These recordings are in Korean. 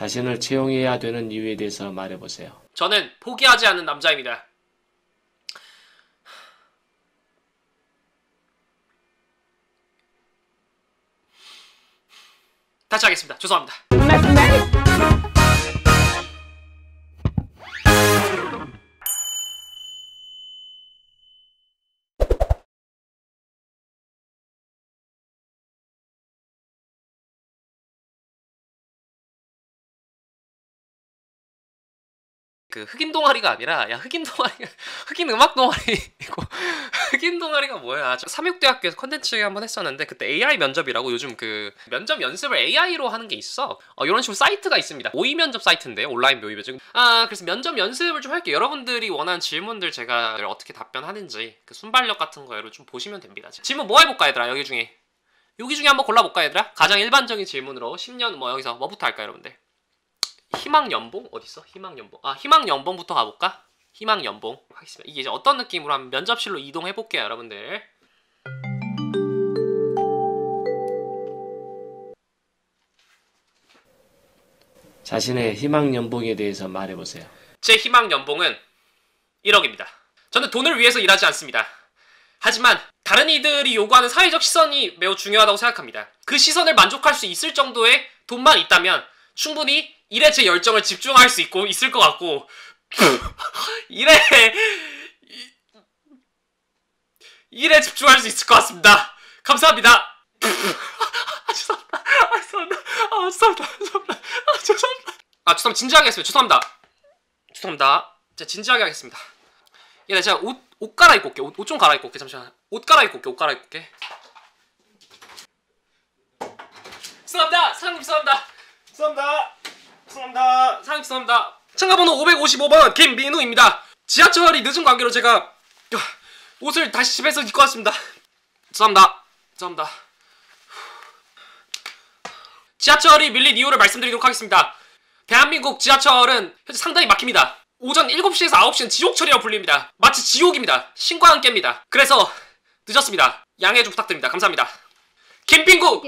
자신을 채용해야 되는 이유에 대해서 말해보세요. 저는 포기하지 않는 남자입니다. 다시 하겠습니다. 죄송합니다. 그 흑인 동아리가 아니라 흑인 음악 동아리고 흑인 동아리가 뭐야? 삼육대학교에서 컨텐츠 한번 했었는데 그때 AI 면접이라고 요즘 그 면접 연습을 AI로 하는 게 있어. 이런 식으로 사이트가 있습니다. 모의 면접 사이트인데 온라인 모의 면접. 그래서 면접 연습을 좀 할게요. 여러분들이 원하는 질문들 제가 어떻게 답변하는지 그 순발력 같은 거 여러분 좀 보시면 됩니다. 질문 뭐 해볼까 얘들아? 여기 중에 한번 골라볼까 얘들아? 가장 일반적인 질문으로 10년 여기서 뭐부터 할까 여러분들? 희망연봉? 어딨어? 희망연봉. 희망연봉부터 가볼까? 희망연봉 하겠습니다. 이게 이제 어떤 느낌으로 하면 면접실로 이동해볼게요 여러분들. 자신의 희망연봉에 대해서 말해보세요. 제 희망연봉은 1억입니다. 저는 돈을 위해서 일하지 않습니다. 하지만 다른 이들이 요구하는 사회적 시선이 매우 중요하다고 생각합니다. 그 시선을 만족할 수 있을 정도의 돈만 있다면 충분히 일에 제 열정을 집중할 수 있을 것 같고 일에 집중할 수 있을 것 같습니다. 감사합니다. 죄송합니다. 진지하게 하겠습니다. 죄송합니다. 제가 진지하게 하겠습니다. 제가 옷 갈아입고 올게. 옷 좀 갈아입고 올게. 잠시만. 옷 갈아입고 올게. 죄송합니다. 사장님 죄송합니다. 참가번호 555번 김민우입니다. 지하철이 늦은 관계로 제가 옷을 다시 집에서 입고 왔습니다. 죄송합니다. 지하철이 밀린 이유를 말씀드리도록 하겠습니다. 대한민국 지하철은 현재 상당히 막힙니다. 오전 7시에서 9시는 지옥철이라고 불립니다. 마치 지옥입니다. 신과 함께입니다. 그래서 늦었습니다. 양해 좀 부탁드립니다. 감사합니다. 김핑구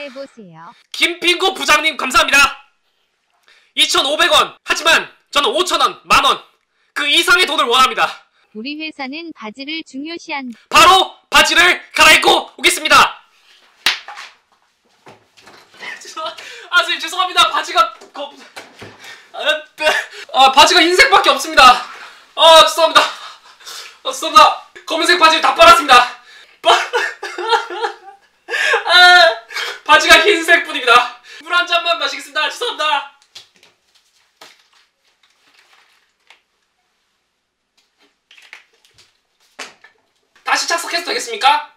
부장님 감사합니다. 2,500원. 하지만 저는 5,000원, 만원 그 이상의 돈을 원합니다. 우리 회사는 바지를 중요시한다. 바로 바지를 갈아입고 오겠습니다. 선생님 죄송합니다. 바지가 바지가 흰색밖에 없습니다. 죄송합니다. 검은색 바지를 다 빨았습니다. 바지가 흰색뿐입니다. 물 한 잔만 마시겠습니다. 죄송합니다. 다시 착석해도 되겠습니까?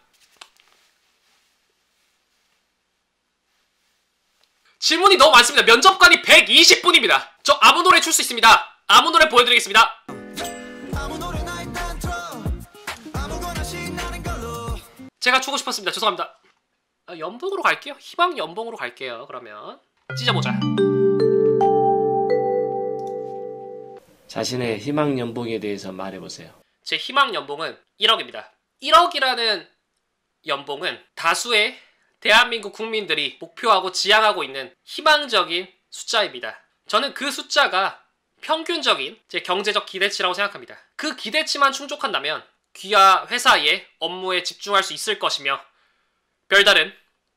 질문이 너무 많습니다. 면접관이 120분입니다. 저 아무 노래 출 수 있습니다. 아무 노래 보여드리겠습니다. 제가 추고 싶었습니다. 죄송합니다. 연봉으로 갈게요. 희망 연봉으로 갈게요. 그러면 찢어보자. 자신의 희망연봉에 대해서 말해보세요. 제 희망 연봉은 1억입니다. 1억이라는 연봉은 다수의 대한민국 국민들이 목표하고 지향하고 있는 희망적인 숫자입니다. 저는 그 숫자가 평균적인 제 경제적 기대치라고 생각합니다. 그 기대치만 충족한다면 귀하 회사의 업무에 집중할 수 있을 것이며 별다른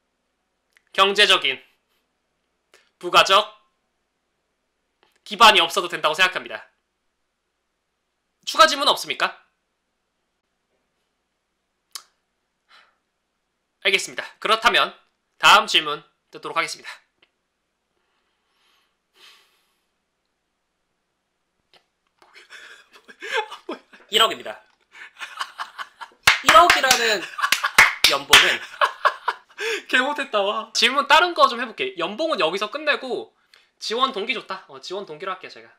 경제적인 부가적 기반이 없어도 된다고 생각합니다. 추가 질문 없습니까? 알겠습니다. 그렇다면 다음 질문 듣도록 하겠습니다. 뭐야? 1억입니다. 1억이라는 연봉은 개못했다 와. 질문 다른 거 좀 해볼게. 연봉은 여기서 끝내고 지원 동기 좋다. 지원 동기로 할게요 제가.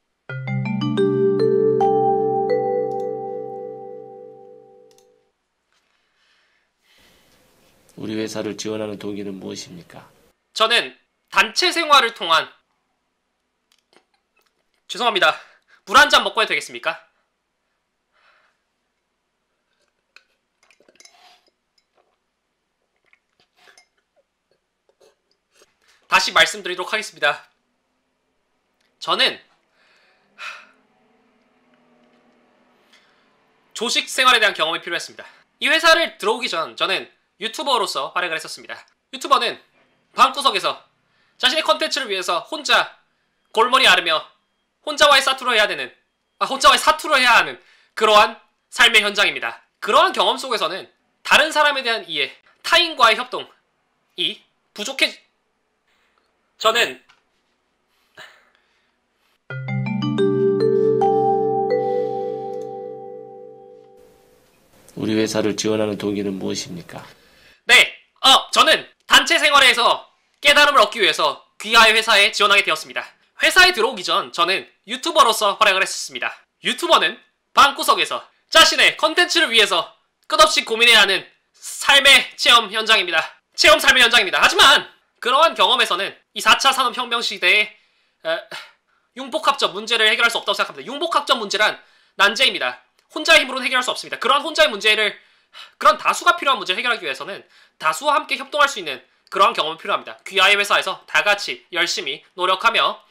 우리 회사를 지원하는 동기는 무엇입니까? 저는 단체 생활을 통한 죄송합니다. 물 한 잔 먹고 해도 되겠습니까? 다시 말씀드리도록 하겠습니다. 저는 조직 생활에 대한 경험이 필요했습니다. 이 회사를 들어오기 전 저는 유튜버로서 활약을 했었습니다. 유튜버는 방구석에서 자신의 컨텐츠를 위해서 혼자 골머리 앓으며 혼자와의 사투를 해야 하는 그러한 삶의 현장입니다. 그러한 경험 속에서는 다른 사람에 대한 이해, 타인과의 협동이 저는 우리 회사를 지원하는 동기는 무엇입니까? 네, 저는 단체 생활에서 깨달음을 얻기 위해서 귀하의 회사에 지원하게 되었습니다. 회사에 들어오기 전 저는 유튜버로서 활약을 했었습니다. 유튜버는 방구석에서 자신의 컨텐츠를 위해서 끝없이 고민해야 하는 삶의 체험 현장입니다. 체험 삶의 현장입니다. 하지만 그러한 경험에서는 이 4차 산업혁명 시대의 융복합적 문제를 해결할 수 없다고 생각합니다. 융복합적 문제란 난제입니다. 혼자의 힘으로는 해결할 수 없습니다. 그런 그런 다수가 필요한 문제를 해결하기 위해서는 다수와 함께 협동할 수 있는 그러한 경험이 필요합니다. 귀하의 회사에서 다 같이 열심히 노력하며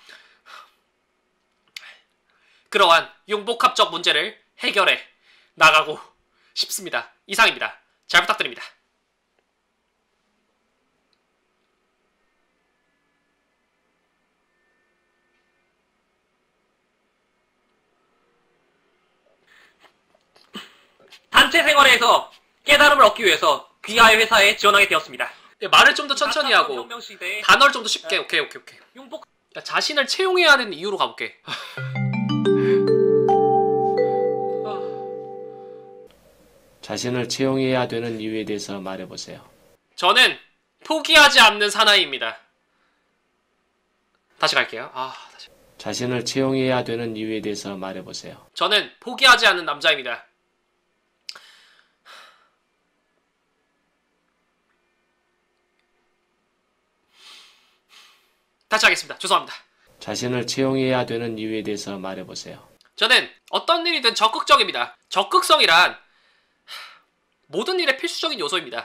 그러한 융복합적 문제를 해결해 나가고 싶습니다. 이상입니다. 잘 부탁드립니다. 단체 생활에서 깨달음을 얻기 위해서 귀하의 회사에 지원하게 되었습니다. 말을 좀 더 천천히 하고 단어를 좀 더 쉽게. 오케이. 자신을 채용해야 하는 이유로 가볼게. 자신을 채용해야 되는 이유에 대해서 말해보세요. 저는 포기하지 않는 사나이입니다. 다시 갈게요. 자신을 채용해야 되는 이유에 대해서 말해보세요. 저는 포기하지 않는 남자입니다. 다시 하겠습니다. 죄송합니다. 자신을 채용해야 되는 이유에 대해서 말해보세요. 저는 어떤 일이든 적극적입니다. 적극성이란 모든 일의 필수적인 요소입니다.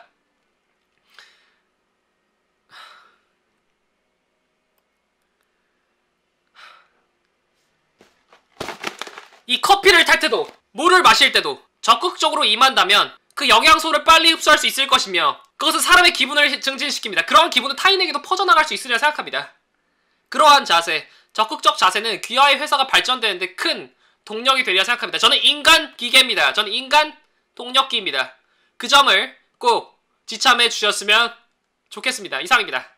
이 커피를 탈 때도 물을 마실 때도 적극적으로 임한다면 그 영양소를 빨리 흡수할 수 있을 것이며 그것은 사람의 기분을 증진시킵니다. 그러한 기분은 타인에게도 퍼져나갈 수 있으리라 생각합니다. 그러한 자세, 적극적 자세는 귀하의 회사가 발전되는데 큰 동력이 되리라 생각합니다. 저는 인간 기계입니다. 저는 인간 동력기입니다. 그 점을 꼭 지참해 주셨으면 좋겠습니다. 이상입니다.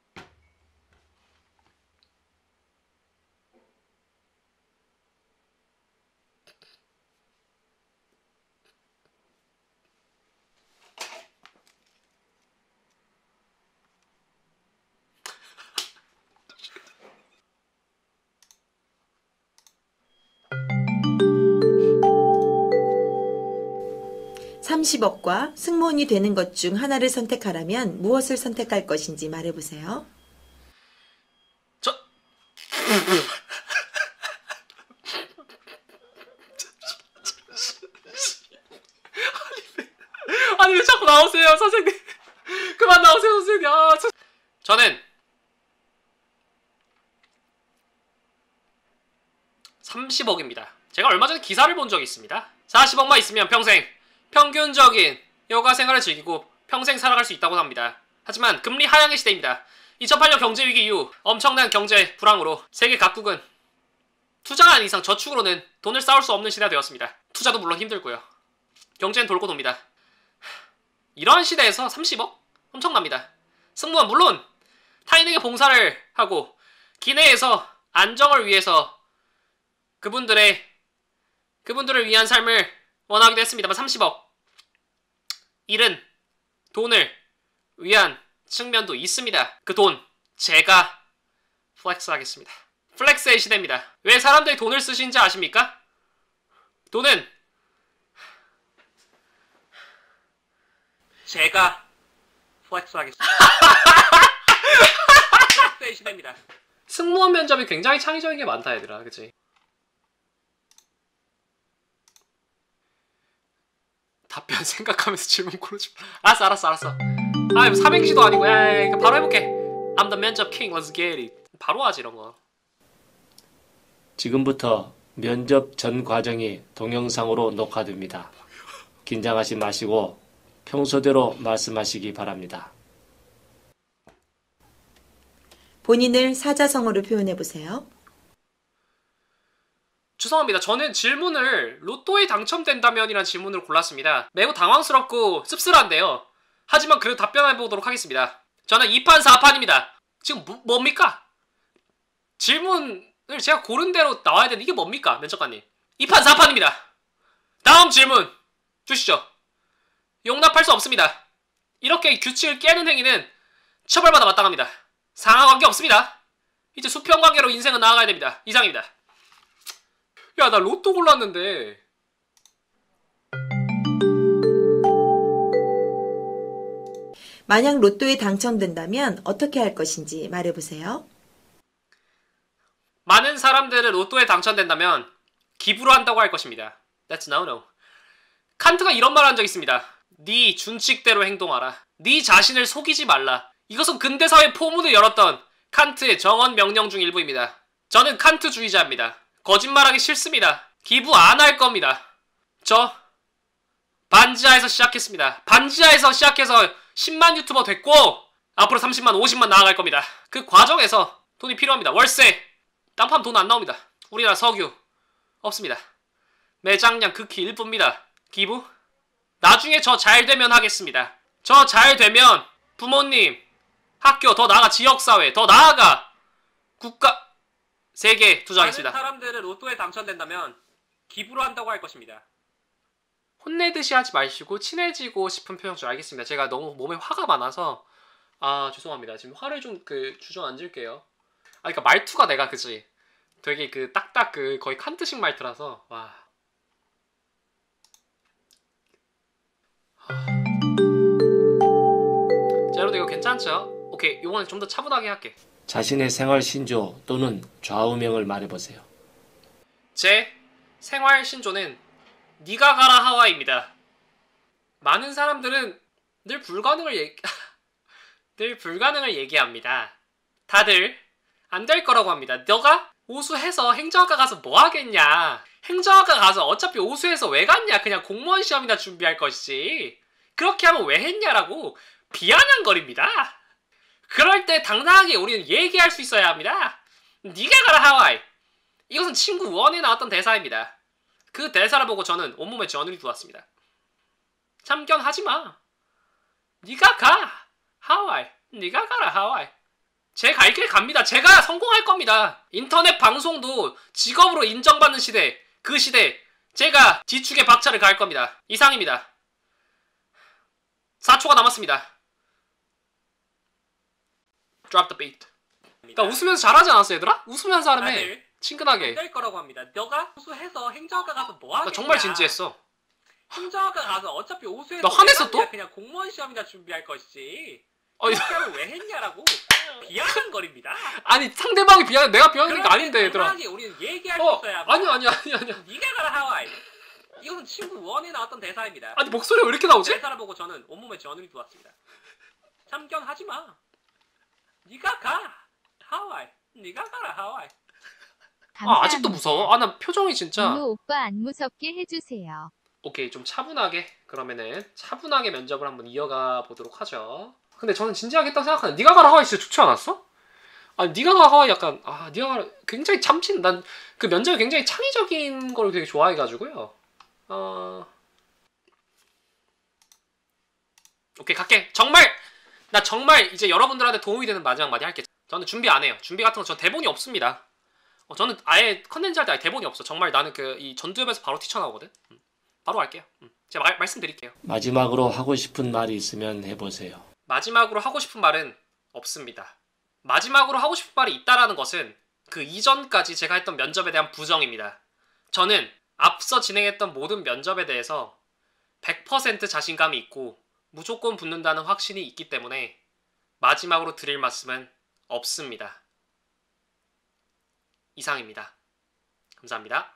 (30억과) 승무원이 되는 것 중 하나를 선택하라면 무엇을 선택할 것인지 말해보세요. 아니 왜 자꾸 나오세요 선생님. 그만 나오세요 선생님. 저는 30억입니다. 제가 얼마 전에 기사를 본 적이 있습니다. 40억만 있으면 평생 평균적인 여가 생활을 즐기고 평생 살아갈 수 있다고 합니다. 하지만 금리 하향의 시대입니다. 2008년 경제위기 이후 엄청난 경제 불황으로 세계 각국은 투자한 이상 저축으로는 돈을 쌓을 수 없는 시대가 되었습니다. 투자도 물론 힘들고요. 경제는 돌고 돕니다. 이러한 시대에서 30억? 엄청납니다. 승무원 물론 타인에게 봉사를 하고 기내에서 안정을 위해서 그분들을 위한 삶을 원하기도 했습니다만 30억 일은 돈을 위한 측면도 있습니다. 그 돈 제가 플렉스하겠습니다. 플렉스의 시대입니다. 왜 사람들이 돈을 쓰시는지 아십니까? 돈은 제가 플렉스하겠습니다. 플렉스의 시대입니다. 승무원 면접이 굉장히 창의적인 게 많다 얘들아. 그치? 답변 생각하면서 질문 고르지 마. 알았어. 아, 삼행시도 아니고. 야, 이거 바로 해볼게. I'm the 면접 king, let's get it. 바로 하지 이런 거. 지금부터 면접 전 과정이 동영상으로 녹화됩니다. 긴장하지 마시고 평소대로 말씀하시기 바랍니다. 본인을 사자성어로 표현해 보세요. 죄송합니다. 저는 질문을 로또에 당첨된다면이라는 질문을 골랐습니다. 매우 당황스럽고 씁쓸한데요. 하지만 그래도 답변해 보도록 하겠습니다. 저는 2판 4판입니다. 지금 뭡니까? 질문을 제가 고른 대로 나와야 되는 이게 뭡니까? 면접관님. 2판 4판입니다. 다음 질문 주시죠. 용납할 수 없습니다. 이렇게 규칙을 깨는 행위는 처벌받아 마땅합니다. 상하관계 없습니다. 이제 수평관계로 인생은 나아가야 됩니다. 이상입니다. 야, 나 로또 골랐는데. 만약 로또에 당첨된다면 어떻게 할 것인지 말해 보세요. 많은 사람들은 로또에 당첨된다면 기부로 한다고 할 것입니다. That's no no. 칸트가 이런 말을 한 적이 있습니다. 네 준칙대로 행동하라. 네 자신을 속이지 말라. 이것은 근대사회 포문을 열었던 칸트의 정언 명령 중 일부입니다. 저는 칸트주의자입니다. 거짓말하기 싫습니다. 기부 안 할 겁니다. 저 반지하에서 시작했습니다. 반지하에서 시작해서 10만 유튜버 됐고 앞으로 30만, 50만 나아갈 겁니다. 그 과정에서 돈이 필요합니다. 월세, 땅 파면 돈 안 나옵니다. 우리나라 석유 없습니다. 매장량 극히 일부입니다. 기부? 나중에 저 잘 되면 하겠습니다. 저 잘 되면 부모님, 학교, 더 나아가 지역사회, 더 나아가 국가, 세계 투자하겠습니다. 많은 사람들은 로또에 당첨된다면 기부로 한다고 할 것입니다. 혼내듯이 하지 마시고 친해지고 싶은 표현 줄 알겠습니다. 제가 너무 몸에 화가 많아서 죄송합니다. 지금 화를 좀 주저앉을게요. 그러니까 말투가 내가 그지 되게 딱딱 거의 칸트식 말투라서 와. 자, 여러분 이거 괜찮죠? 오케이, 이번엔 좀 더 차분하게 할게. 자신의 생활 신조 또는 좌우명을 말해보세요. 제 생활 신조는 니가 가라 하와이입니다. 많은 사람들은 늘 불가능을 얘기합니다. 다들 안 될 거라고 합니다. 너가 오수해서 행정학과 가서 뭐 하겠냐? 행정학과 가서 어차피 오수해서 왜 갔냐? 그냥 공무원 시험이나 준비할 것이지. 그렇게 하면 왜 했냐라고 비아냥거립니다. 그럴 때 당당하게 우리는 얘기할 수 있어야 합니다. 니가 가라 하와이. 이것은 친구 원에 나왔던 대사입니다. 그 대사를 보고 저는 온몸에 전율이 들어왔습니다. 참견하지마. 니가 가 하와이. 니가 가라 하와이. 제 갈 길 갑니다. 제가 성공할 겁니다. 인터넷 방송도 직업으로 인정받는 시대, 그 시대 제가 지축의 박차를 가할 겁니다. 이상입니다. 4초가 남았습니다. Drop the beat. 나 웃으면서 잘하지 않았어 얘들아? 웃으면서 하라며. 친근하게. 될 거라고 합니다. 너가 오수해서 행정학과 가서 뭐 하겠냐? 나 정말 진지했어. 행정학과 가서 어차피 오수해서 나 화냈어 또? 그냥 공무원 시험이나 준비할 것이지. 아니, 그렇게 하면 왜 했냐라고 비아냥거립니다. 아니 상대방이 비하는 내가 비하는 게 아닌데 얘들아. 당당하게 우리는 얘기할 수 있어야 합니다. 아니야. 네가 가라 하와이. 이것은 친구 원에 나왔던 대사입니다. 아니 목소리가 왜 이렇게 나오지? 대사를 보고 저는 온몸에 전율이 들어왔습니다. 참견하지마. 네가 가 하와이. 네가 가라 하와이. 아직도 무서워? 나 표정이 진짜. 민호 오빠 안 무섭게 해주세요. 오케이, 좀 차분하게 그러면은 차분하게 면접을 한번 이어가 보도록 하죠. 근데 저는 진지하게 했다고 생각하는데 니가 가라 하와이 진짜 좋지 않았어? 아니 니가 가라 하와이 약간 니가 가라 굉장히 참신. 난 그 면접이 굉장히 창의적인 걸 되게 좋아해가지고요. 오케이 갈게. 나 정말 이제 여러분들한테 도움이 되는 마지막 마디 할게. 저는 준비 안 해요. 준비 같은 거 전 대본이 없습니다. 저는 아예 컨텐츠 할 때 아예 대본이 없어. 정말 나는 이 전두엽에서 바로 튀쳐나오거든. 바로 할게요. 제가 말씀드릴게요. 마지막으로 하고 싶은 말이 있으면 해보세요. 마지막으로 하고 싶은 말은 없습니다. 마지막으로 하고 싶은 말이 있다라는 것은 그 이전까지 제가 했던 면접에 대한 부정입니다. 저는 앞서 진행했던 모든 면접에 대해서 100% 자신감이 있고 무조건 붙는다는 확신이 있기 때문에 마지막으로 드릴 말씀은 없습니다. 이상입니다. 감사합니다.